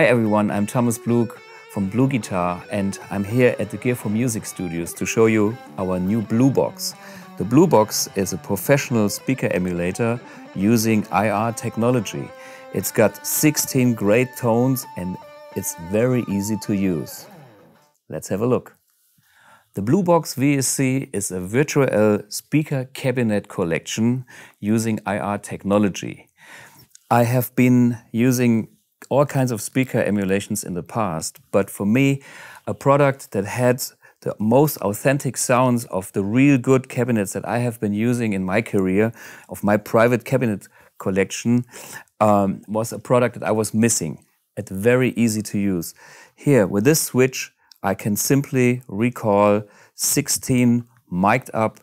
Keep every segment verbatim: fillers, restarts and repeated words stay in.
everyone, I'm Thomas Blug from Blug Guitar, and I'm here at the Gear for Music studios to show you our new Bluebox. The Bluebox is a professional speaker emulator using I R technology. It's got sixteen great tones and it's very easy to use. Let's have a look. The Bluebox V S C is a virtual speaker cabinet collection using I R technology. I have been using all kinds of speaker emulations in the past, but for me, a product that had the most authentic sounds of the real good cabinets that I have been using in my career, of my private cabinet collection, um, was a product that I was missing. It's very easy to use. Here, with this switch, I can simply recall sixteen mic'd up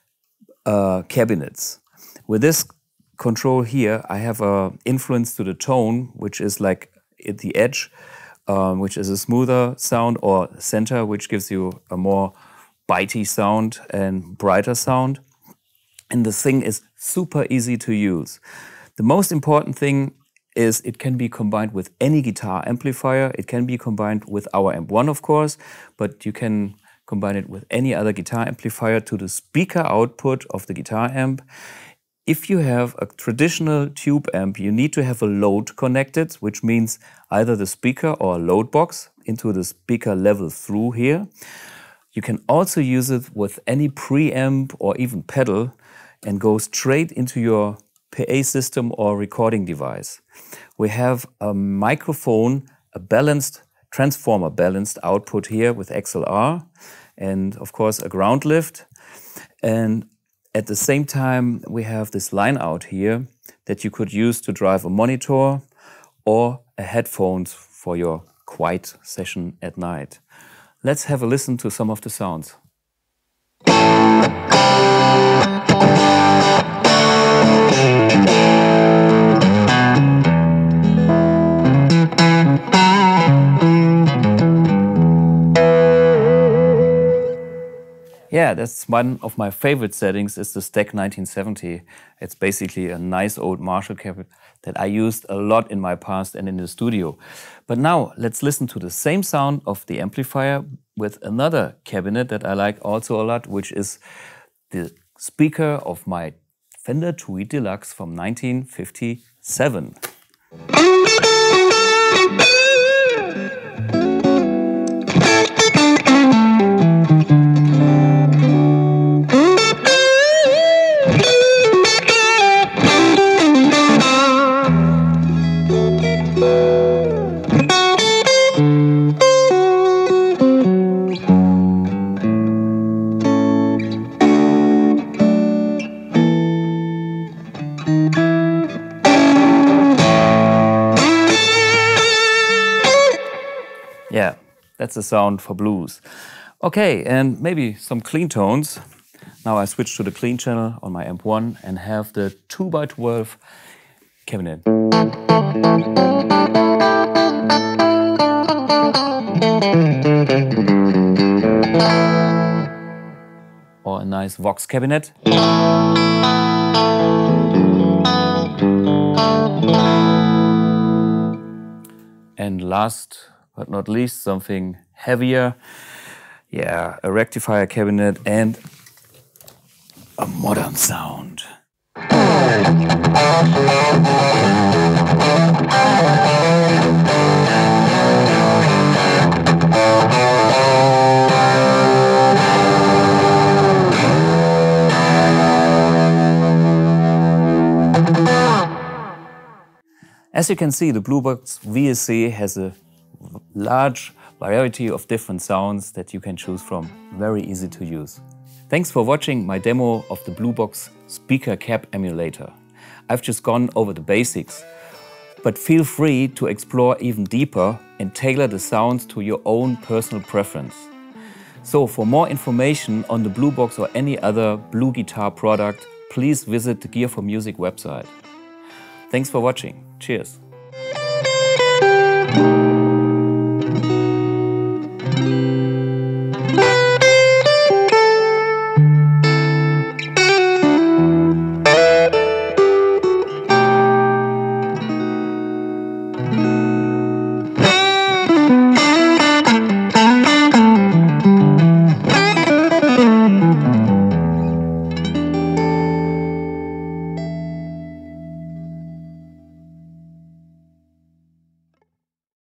uh, cabinets. With this control here, I have an influence to the tone, which is like at the edge, um, which is a smoother sound, or center, which gives you a more bitey sound and brighter sound. And the thing is super easy to use. The most important thing is it can be combined with any guitar amplifier. It can be combined with our Amp one, of course, but you can combine it with any other guitar amplifier to the speaker output of the guitar amp. If you have a traditional tube amp, you need to have a load connected, which means either the speaker or a load box into the speaker level through here. You can also use it with any preamp or even pedal and go straight into your P A system or recording device. We have a microphone, a balanced transformer balanced output here with X L R, and of course a ground lift. And at the same time, we have this line out here that you could use to drive a monitor or a headphones for your quiet session at night. Let's have a listen to some of the sounds. Yeah, that's one of my favorite settings, is the Stack nineteen seventy. It's basically a nice old Marshall cabinet that I used a lot in my past and in the studio. But now let's listen to the same sound of the amplifier with another cabinet that I like also a lot, which is the speaker of my Fender Tweed Deluxe from nineteen fifty-seven. Yeah, that's the sound for blues. Okay, and maybe some clean tones. Now I switch to the clean channel on my Amp one and have the two by twelve cabinet. Or a nice Vox cabinet. And last but not least, something heavier. Yeah, a rectifier cabinet and a modern sound. As you can see, the Bluebox V S C has a large variety of different sounds that you can choose from. Very easy to use. Thanks for watching my demo of the Bluebox speaker cab emulator. I've just gone over the basics, but feel free to explore even deeper and tailor the sounds to your own personal preference. So for more information on the Bluebox or any other Blug Guitar product, please visit the Gear for Music website. Thanks for watching. Cheers.